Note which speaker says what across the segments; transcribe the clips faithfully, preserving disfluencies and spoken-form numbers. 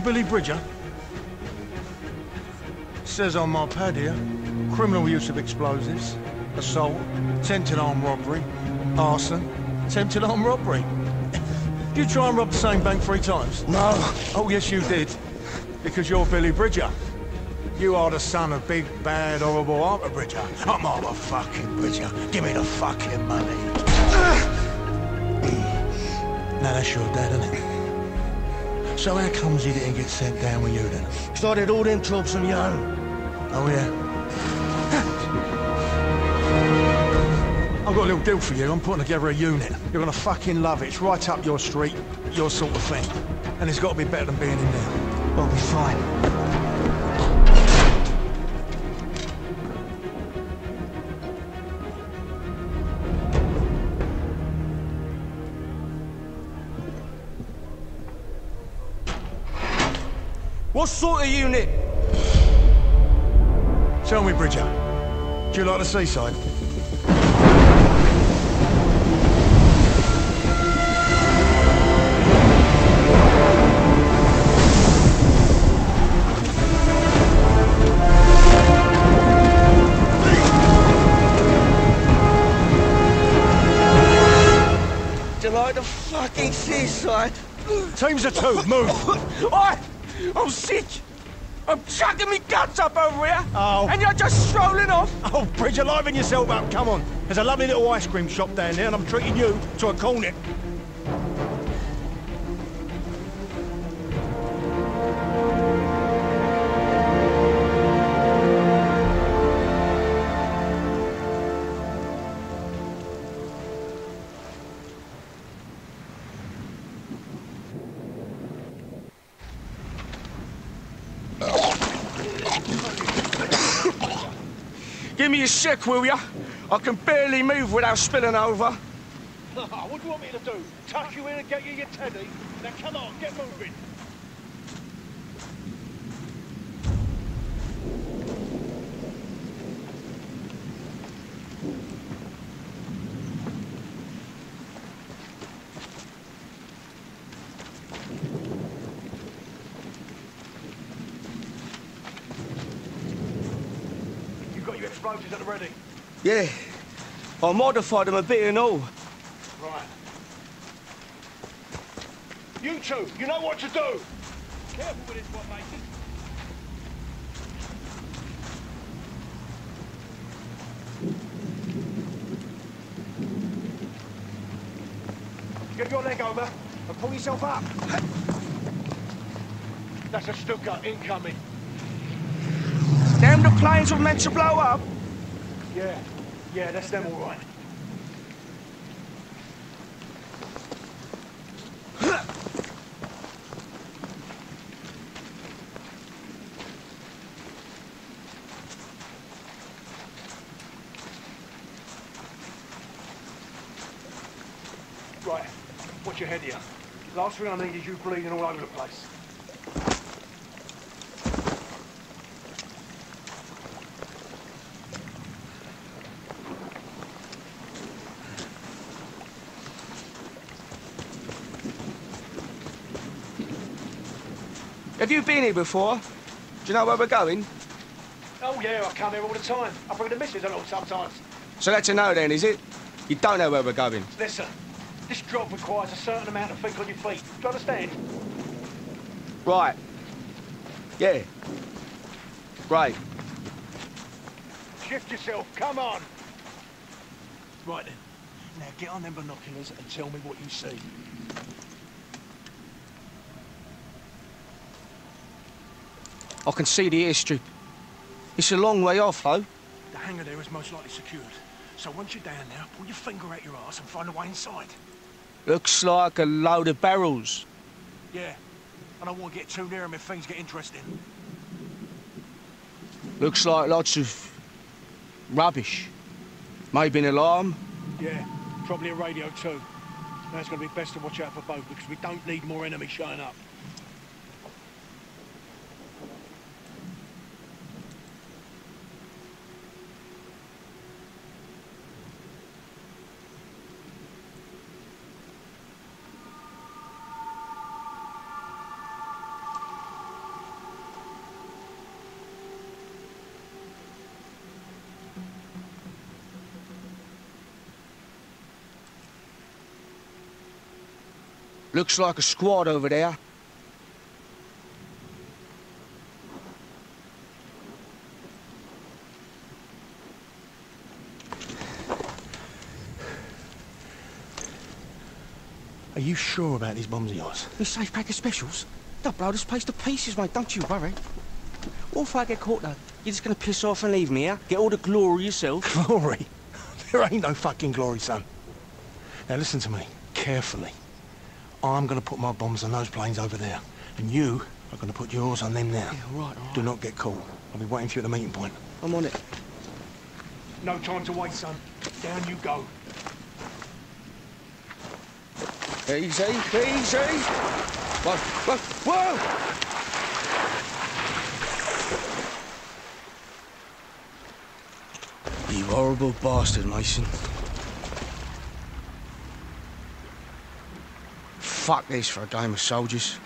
Speaker 1: Billy Bridger? Says on my pad here, criminal use of explosives, assault, attempted armed robbery, arson, attempted armed robbery. Did you try and rob the same bank three times?
Speaker 2: No.
Speaker 1: Oh, yes, you did. Because you're Billy Bridger. You are the son of big, bad, horrible Arthur Bridger. I'm Arthur fucking Bridger. Give me the fucking money. Now that's your dad, isn't it? So how comes he didn't get sent down with you then?
Speaker 2: Because I did all them jobs on my own.
Speaker 1: Oh, yeah? I've got a little deal for you. I'm putting together a unit. You're gonna fucking love it. It's right up your street, your sort of thing. And it's got to be better than being in there.
Speaker 2: I'll be fine.
Speaker 3: What sort of unit?
Speaker 1: Tell me, Bridger, do you like the seaside?
Speaker 2: Do you like the fucking seaside?
Speaker 1: Teams of two, move!
Speaker 3: Oi! I'm sick! I'm chucking me guts up over here!
Speaker 1: Oh.
Speaker 3: And you're just strolling off!
Speaker 1: Oh, Bridger, liven yourself up, come on. There's a lovely little ice cream shop down there and I'm treating you to a cornet.
Speaker 3: Give me a sec, will ya? I can barely move without spilling over.
Speaker 4: What do you want me to do? Tuck you in and get you your teddy? Now come on, get moving. Explosives at the ready.
Speaker 3: Yeah. I modified them a bit and all.
Speaker 4: Right. You two, you know what to do. Careful with this one, matey. Get your leg over and pull yourself up. That's a Stuka incoming.
Speaker 3: Damn, the planes were meant to blow up.
Speaker 4: Yeah, yeah, that's them all right. Right, watch your head here. Last thing I need is you bleeding all over the place.
Speaker 3: Have you been here before? Do you know where we're going?
Speaker 4: Oh yeah, I come here all the time. I bring the missus along sometimes.
Speaker 3: So that's a no then, is it? You don't know where we're going?
Speaker 4: Listen, this job requires a certain amount of think on your feet. Do you understand?
Speaker 3: Right. Yeah. Right.
Speaker 4: Shift yourself, come on! Right then. Now get on them binoculars and tell me what you see.
Speaker 3: I can see the airstrip. It's a long way off, though.
Speaker 4: The hangar there is most likely secured. So once you're down there, pull your finger out your arse and find a way inside.
Speaker 3: Looks like a load of barrels.
Speaker 4: Yeah. I don't want to get too near them if things get interesting.
Speaker 3: Looks like lots of rubbish. Maybe an alarm.
Speaker 4: Yeah, probably a radio too. Now it's going to be best to watch out for both because we don't need more enemies showing up.
Speaker 3: Looks like a squad over there.
Speaker 1: Are you sure about these bombs of yours?
Speaker 3: You safe pack of specials? They'll blow this place to pieces, mate, don't you worry. What if I get caught, though? You're just gonna piss off and leave me, yeah? Get all the glory yourself?
Speaker 1: Glory? There ain't no fucking glory, son. Now listen to me, carefully. I'm gonna put my bombs on those planes over there, and you are gonna put yours on them now.
Speaker 3: Yeah, all right, all right.
Speaker 1: Do not get caught. I'll be waiting for you at the meeting point.
Speaker 3: I'm on it.
Speaker 1: No time to wait, son. Down you go.
Speaker 3: Easy, easy. Whoa, whoa, whoa! You horrible bastard, Mason. Fuck this for a game of soldiers.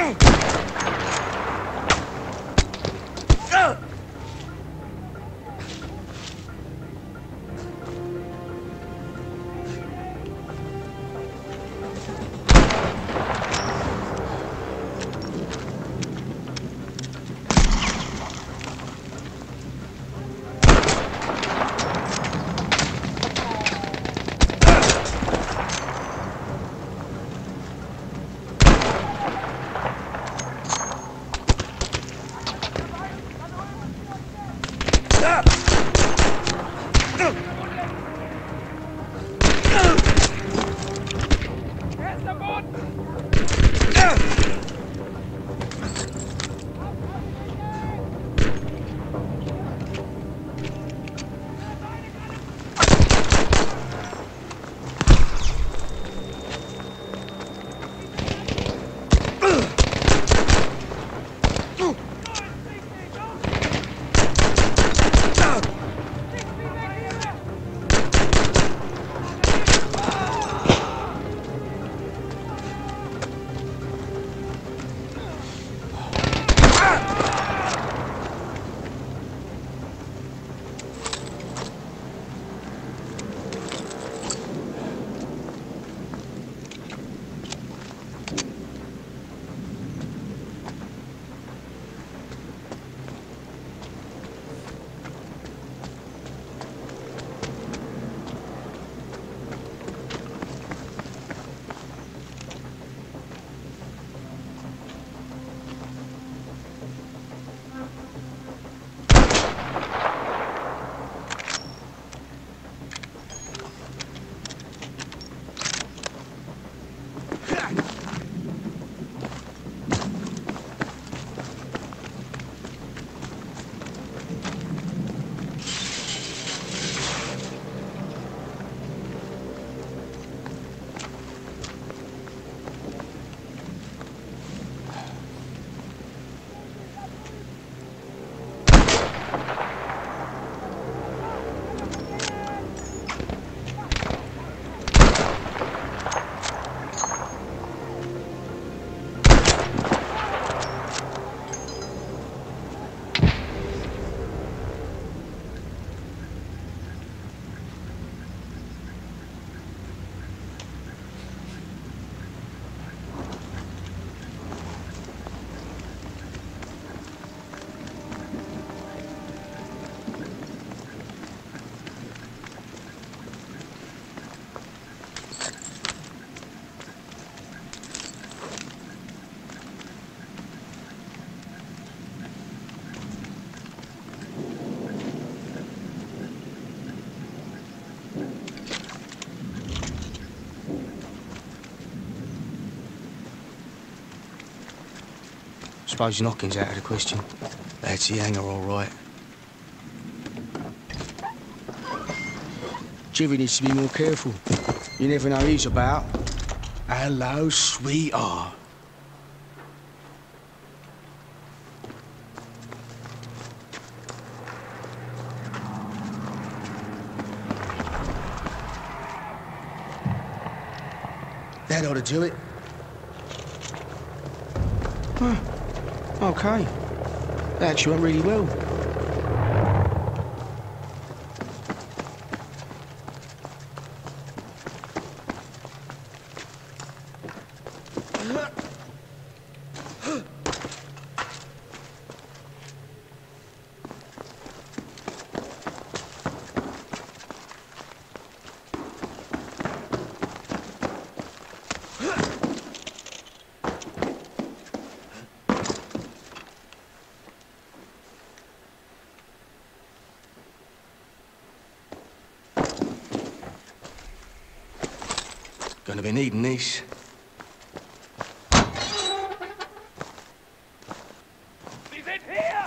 Speaker 3: Suppose knocking's out of the question. That's the hangar, all right. Jivy needs to be more careful. You never know who he's about. Hello, sweetheart. That ought to do it. Huh. Okay. That actually went really well. Gonna be needing these.
Speaker 5: Sie sind hier!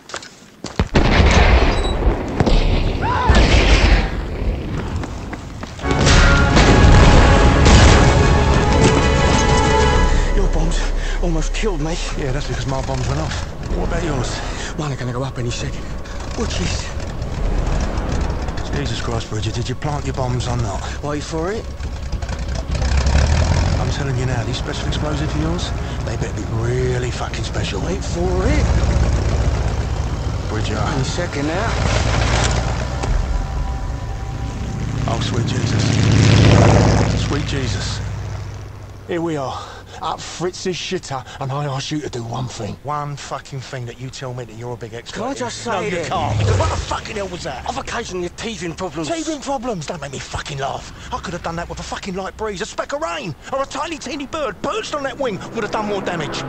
Speaker 3: Your bombs almost killed me.
Speaker 1: Yeah, that's because my bombs went off. What about yours?
Speaker 3: Mine are gonna go up any second. Watch this.
Speaker 1: Jesus Christ, Bridget, did you plant your bombs or not?
Speaker 3: Wait for it.
Speaker 1: I'm telling you now, these special explosives of yours, they better be really fucking special.
Speaker 3: Wait for it.
Speaker 1: Bridger.
Speaker 3: Any second now.
Speaker 1: Oh, sweet Jesus. Sweet Jesus. Here we are, up Fritz's shitter, and I ask you to do one thing. One fucking thing that you tell me that you're a big expert
Speaker 3: Can I
Speaker 1: in.
Speaker 3: just say
Speaker 1: No, you
Speaker 3: then?
Speaker 1: can't, because what the fucking hell was that?
Speaker 3: I've occasionally teething problems.
Speaker 1: Teething problems? Don't make me fucking laugh. I could have done that with a fucking light breeze, a speck of rain, or a tiny, teeny bird perched on that wing would have done more damage.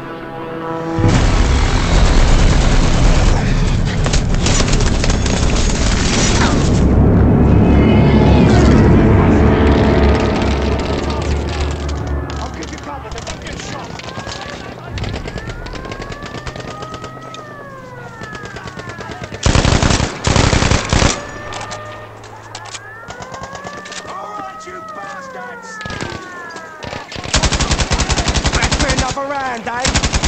Speaker 1: Around, eh?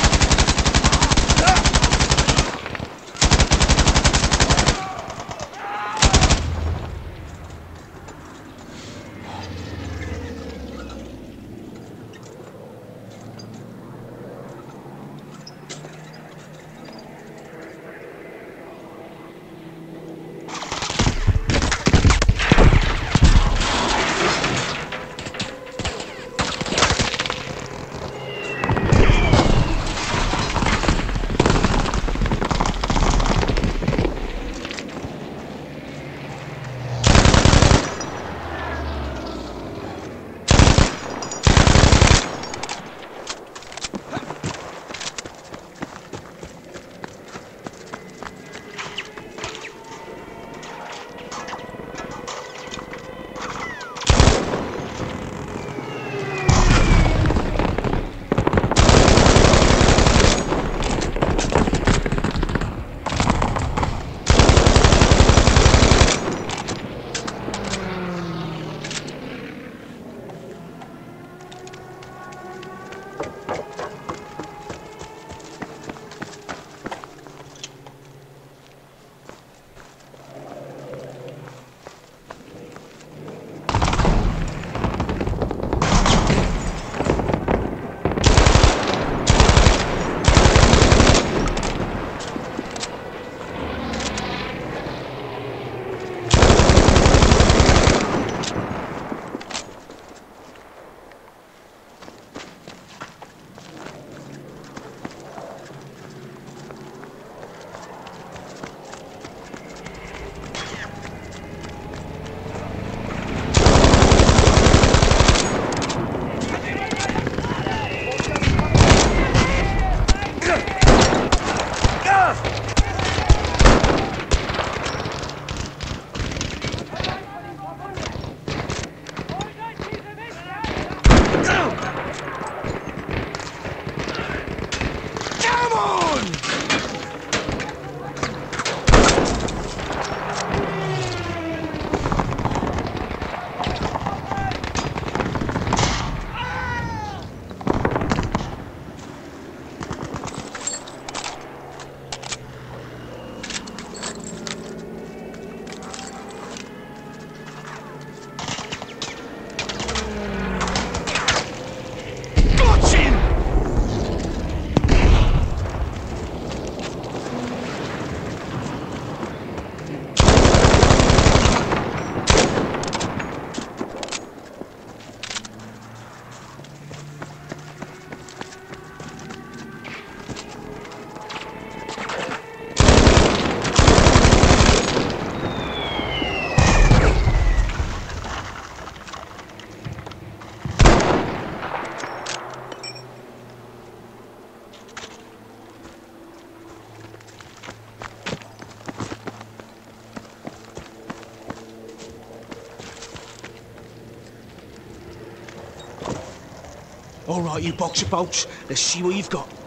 Speaker 3: All right, you boxer bolts, let's see what you've got.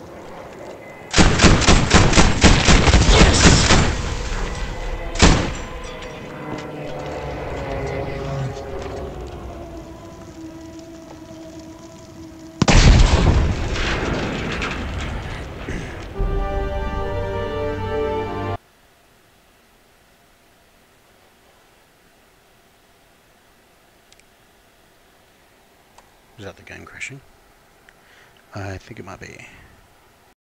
Speaker 6: Was that the game crashing?
Speaker 5: I think it might be.